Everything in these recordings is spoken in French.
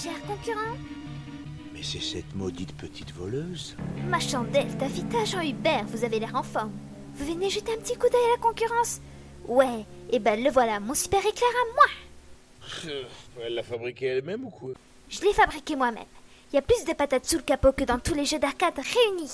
cher concurrent. Mais c'est cette maudite petite voleuse. Ma chandelle, ta vite Jean Hubert, vous avez l'air en forme. Vous venez jeter un petit coup d'œil à la concurrence? Ouais, et ben le voilà, mon super éclair à moi. Elle l'a fabriquée elle-même ou quoi? Je l'ai fabriqué moi-même. Il y a plus de patates sous le capot que dans tous les jeux d'arcade réunis.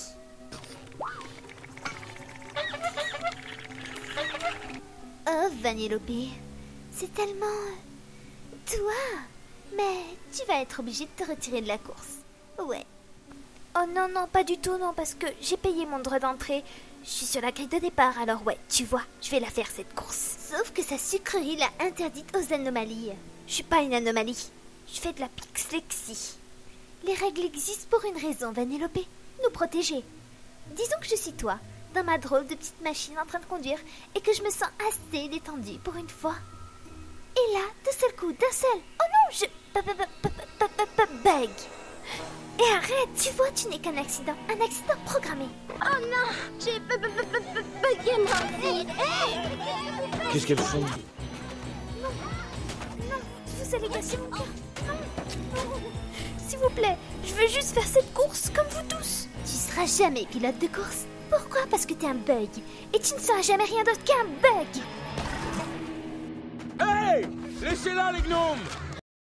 Oh, Vanellope, c'est tellement... toi. Mais tu vas être obligé de te retirer de la course. Ouais. Oh non, non, pas du tout, non, parce que j'ai payé mon droit d'entrée. Je suis sur la grille de départ, alors ouais, tu vois, je vais la faire cette course. Sauf que sa sucrerie l'a interdite aux anomalies. Je suis pas une anomalie. Je fais de la pixlexie. Les règles existent pour une raison, Vanellope. Nous protéger. Disons que je suis toi, dans ma drôle de petite machine en train de conduire, et que je me sens assez détendue pour une fois. Et là, d'un seul coup, d'un seul... Oh non, je... bug. Et arrête, tu vois, tu n'es qu'un accident programmé. Oh non, j'ai bugué ma vie. Qu'est-ce qu'elles font? Non, vous allez casser mon cœur. Non. S'il vous plaît, je veux juste faire cette course comme vous tous. Tu seras jamais pilote de course. Pourquoi? Parce que t'es un bug. Et tu ne seras jamais rien d'autre qu'un bug. Hey! Laissez-la les gnomes!